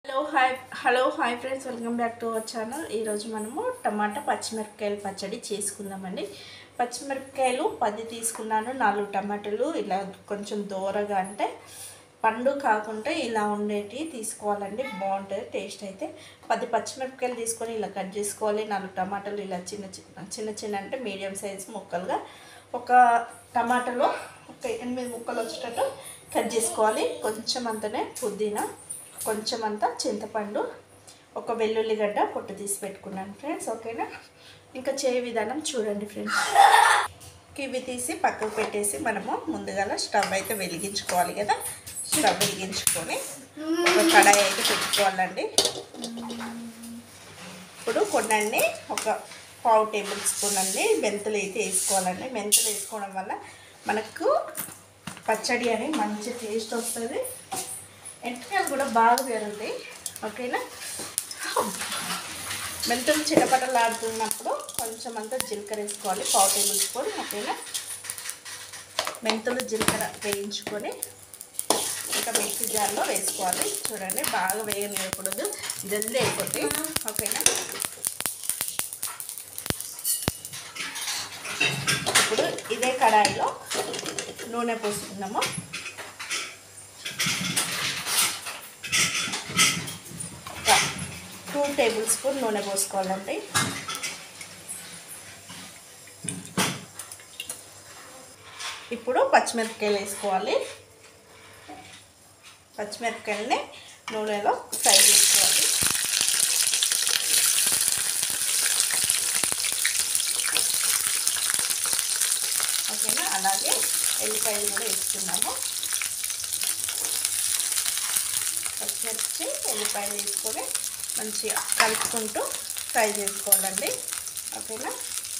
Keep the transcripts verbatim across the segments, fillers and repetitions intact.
Hello hi hello hi friends, welcome back to our channel. ఈరోజు మనము టమాటా పచ్చిమిరపకాయలు పచ్చడి చేసుకుందామండి. పచ్చిమిరపకాయలు పది తీసుకున్నాను, నాలుగు టమాటాలు ఇలా కొంచెం దూరగా అంటే పండు కాకుండా ఇలా ఉండేటివి తీసుకోవాలండి, బాగుంటుంది టేస్ట్. అయితే పది పచ్చిమిరపకాయలు తీసుకొని ఇలా కట్ చేసుకోవాలి. నాలుగు టమాటాలు ఇలా చిన్న చిన్న చిన్న చిన్న అంటే మీడియం సైజ్ ముక్కలుగా, ఒక టమాటాలో ఒక ఎనిమిది ముక్కలు వచ్చేటట్టు కట్ చేసుకోవాలి. కొంచెం అంతనే పుదీనా, కొంచెం అంతా చింతపండు, ఒక వెల్లుల్లిగడ్డ పొట్టు తీసి పెట్టుకున్నాను ఫ్రెండ్స్. ఓకేనా, ఇంకా చేయ విధానం చూడండి ఫ్రెండ్స్. ఇవి తీసి పక్కకు పెట్టేసి మనము ముందుగా స్టవ్ అయితే వెలిగించుకోవాలి కదా. స్టవ్ వెలిగించుకొని ఒక కడాయి అయితే పెట్టుకోవాలండి. ఇప్పుడు కొన్నండి ఒక పావు టేబుల్ స్పూన్ అండి మెంతులు అయితే వేసుకోవాలండి. మెంతులు వేసుకోవడం వల్ల మనకు పచ్చడి అని మంచి టేస్ట్ వస్తుంది, ఎంటకాయలు కూడా బాగా పెరుగుతాయి. ఓకేనా, మెంతులు చిటపటలాడుతున్నప్పుడు కొంచెం అంతా జీలకర్ర వేసుకోవాలి, పావు టేబుల్ స్పూన్. ఓకేనా, మెంతులు జీలకర్ర వేయించుకొని ఇంకా మిక్సీ జార్లో వేసుకోవాలి. చూడండి, బాగా వేయనివ్వకూడదు, జల్దీ అయిపోతాయి. ఓకేనా, ఇప్పుడు ఇదే కడాయిలో నూనె పోసుకున్నాము. టూ టేబుల్ స్పూన్ నూనె పోసుకోవాలండి. ఇప్పుడు పచ్చిమిరపకాయలు వేసుకోవాలి. పచ్చిమిరపకాయలని నూనెలో ఫ్రై చేసుకోవాలి. ఓకేనా, అలాగే ఎల్లిపాయలు కూడా వేసుకున్నాము. పచ్చిమిర్చి ఎల్లిపాయలు వేసుకొని మంచిగా కలుపుకుంటూ ఫ్రై చేసుకోవాలండి. ఓకేనా,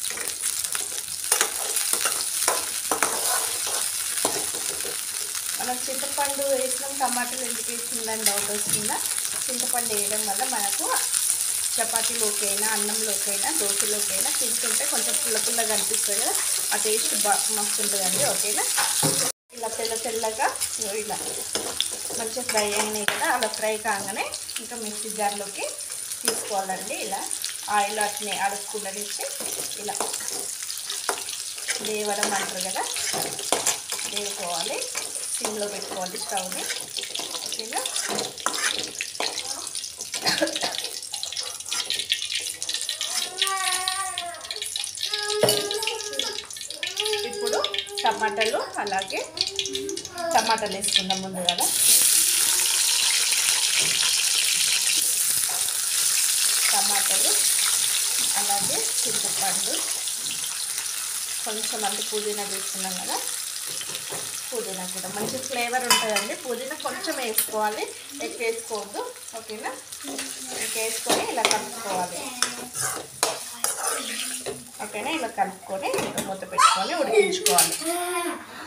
మనం చింతపండు వేసినాం, టమాటాలు ఎందుకు వేసిందని డౌట్ వస్తుందా. చింతపండు వేయడం వల్ల మనకు చపాతీలోకైనా, అన్నంలోకైనా, దోశలోకైనా తింటుంటే కొంచెం పుల్ల పుల్లగా అనిపిస్తుంది కదా, ఆ టేస్ట్ బాగా మస్తు ఉంటుందండి. ఓకేనా, ఇలా తెల్ల తెల్లగా ఇలా మంచిగా ఫ్రై అయినాయి కదా, అలా ఫ్రై కాగానే ఇంకా మిక్సీ జార్లోకి తీసుకోవాలండి. ఇలా ఆయిల్ అట్నే అడుక్కుండనిచ్చి ఇలా వేవడం అంటారు కదా, వేసుకోవాలి. సిమ్లో పెట్టుకోవాలి స్టవ్ని. ఓకేనా, ఇప్పుడు టమాటాలు అలాగే టమాటాలు వేసుకుందాం ముందు కదా. టమాటాలు అలాగే చింతపండు, కొంచెం అంత పుదీనా వేసుకున్నాం కదా. పుదీనా కూడా మంచి ఫ్లేవర్ ఉంటుందండి. పుదీనా కొంచెం వేసుకోవాలి, ఎక్కువ వేసుకోవద్దు. ఓకేనా, ఎక్కువ వేసుకొని ఇలా కలుపుకోవాలి. ఓకేనా, ఇలా కలుపుకొని ఇంకా మూత పెట్టుకొని ఉడికించుకోవాలి.